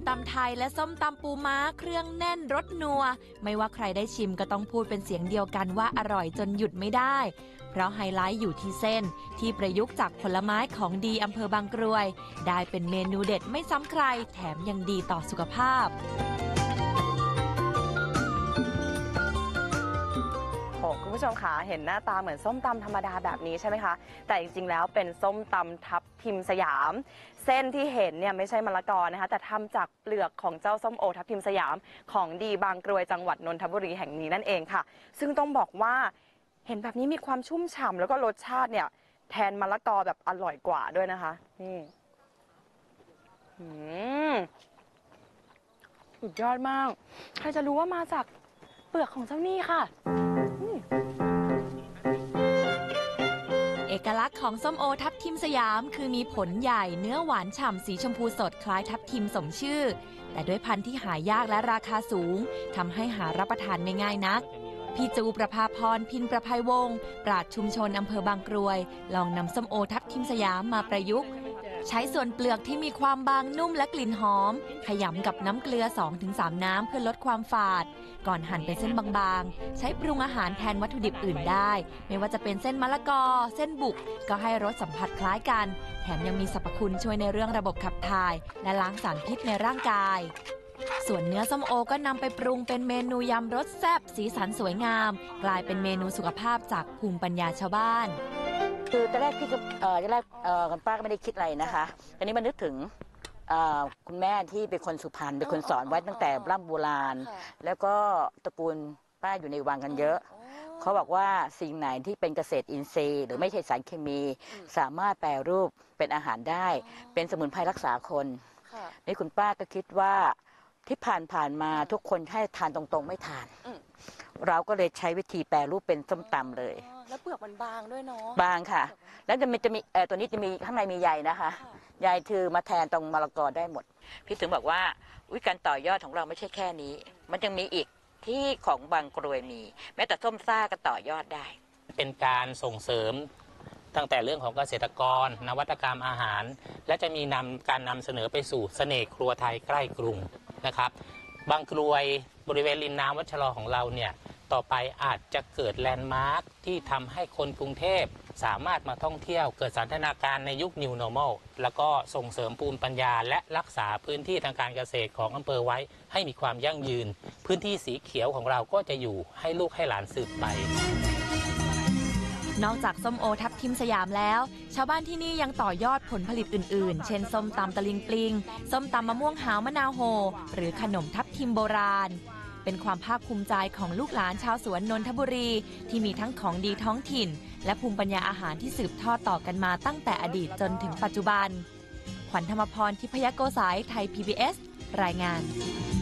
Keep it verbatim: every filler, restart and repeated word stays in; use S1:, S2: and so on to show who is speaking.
S1: ตำไทยและส้มตำปูม้าเครื่องแน่นรสนัวไม่ว่าใครได้ชิมก็ต้องพูดเป็นเสียงเดียวกันว่าอร่อยจนหยุดไม่ได้เพราะไฮไลท์อยู่ที่เส้นที่ประยุกต์จากผลไม้ของดีอำเภอบางกรวยได้เป็นเมนูเด็ดไม่ซ้ำใครแถมยังดีต่อสุขภาพ
S2: คุณผู้ชมคะเห็นหน้าตาเหมือนส้มตำธรรมดาแบบนี้ใช่ไหมคะแต่จริงๆแล้วเป็นส้มตำทับทิมสยามเส้นที่เห็นเนี่ยไม่ใช่มะละกอนะคะแต่ทำจากเปลือกของเจ้าส้มโอทับทิมสยามของดีบางกรวยจังหวัดนนทบุรีแห่งนี้นั่นเองค่ะซึ่งต้องบอกว่าเห็นแบบนี้มีความชุ่มฉ่ำแล้วก็รสชาติเนี่ยแทนมะละกอแบบอร่อยกว่าด้วยนะคะนี่อืมสุดยอดมากใครจะรู้ว่ามาจากเปลือกของเจ้านี่ค่ะ
S1: เอกลักษณ์ของส้มโอทับทิมสยามคือมีผลใหญ่เนื้อหวานฉ่ำสีชมพูสดคล้ายทับทิมสมชื่อแต่ด้วยพันธุ์ที่หายากและราคาสูงทำให้หารับประทานไม่ง่ายนักพี่จูประภาพรพินประภัยวงศ์ปราชญ์ชุมชนอำเภอบางกรวยลองนำส้มโอทับทิมสยามมาประยุกต์ใช้ส่วนเปลือกที่มีความบางนุ่มและกลิ่นหอมขยำกับน้ำเกลือ สองถึงสาม น้ำเพื่อลดความฝาดก่อนหั่นเป็นเส้นบางๆใช้ปรุงอาหารแทนวัตถุดิบอื่นได้ไม่ว่าจะเป็นเส้นมะละกอเส้นบุกก็ให้รสสัมผัสคล้ายกันแถมยังมีสรรพคุณช่วยในเรื่องระบบขับถ่ายและล้างสารพิษในร่างกายส่วนเนื้อส้มโอก็นำไปปรุงเป็นเมนูยำรสแซ่บสีสันสวยงามกลายเป็นเมนูสุขภาพจากภูมิปัญญาชาวบ้าน
S3: คือตอนแรกพี่ก็เออตอนแรกเออคุณป้าก็ไม่ได้คิดอะไรนะคะตอนนี้มันนึกถึงคุณแม่ที่เป็นคนสุพรรณเป็นคนสอนไว้ตั้งแต่ร่ำโบราณแล้วก็ตระกูลป้าอยู่ในวังกันเยอะเขาบอกว่าสิ่งไหนที่เป็นเกษตรอินทรีย์หรือไม่ใช่สารเคมีสามารถแปรรูปเป็นอาหารได้เป็นสมุนไพรรักษาคนนี่คุณป้าก็คิดว่าที่ผ่านผ่านมาทุกคนให้ทานตรงๆไม่ทานเราก็เลยใช้วิธีแปรรูปเป็นส้มตำเลย
S2: แล้วเปลือกมันบางด้วยเนาะ
S3: บางค่ะแล้วจะมีจะมีเออตัวนี้จะมีข้างในมีใยนะคะใยคือมาแทนตรงมะละกอได้หมดพี่ถึงบอกว่าวิการต่อยอดของเราไม่ใช่แค่นี้มันยังมีอีกที่ของบางกรวยมีแม้แต่ส้มซ่าก็ต่อยอดได้
S4: เป็นการส่งเสริมตั้งแต่เรื่องของเกษตรกรนวัตกรรมอาหารและจะมีนำการนำเสนอไปสู่เสน่ห์ครัวไทยใกล้กรุงนะครับบางกรวยบริเวณริมน้ำวัชรของเราเนี่ยต่อไปอาจจะเกิดแลนด์มาร์คที่ทำให้คนกรุงเทพสามารถมาท่องเที่ยวเกิดสันทนาการในยุค New Normal แล้วก็ส่งเสริมภูมิปัญญาและรักษาพื้นที่ทางการเกษตรของอำเภอไว้ให้มีความยั่งยืนพื้นที่สีเขียวของเราก็จะอยู่ให้ลูกให้หลานสืบไป
S1: นอกจากส้มโอทับทิมสยามแล้วชาวบ้านที่นี่ยังต่อยอดผลผลิตอื่นๆเช่นส้มตำตะลิงปลิงส้มตำมะม่วงหาวมะนาวโฮหรือขนมทับทิมโบราณเป็นความภาคภูมิใจของลูกหลานชาวสวนนนทบุรีที่มีทั้งของดีท้องถิ่นและภูมิปัญญาอาหารที่สืบทอดต่อกันมาตั้งแต่อดีตจนถึงปัจจุบันขวัญธรรมพรทิพยโกสายไทย พี บี เอส รายงาน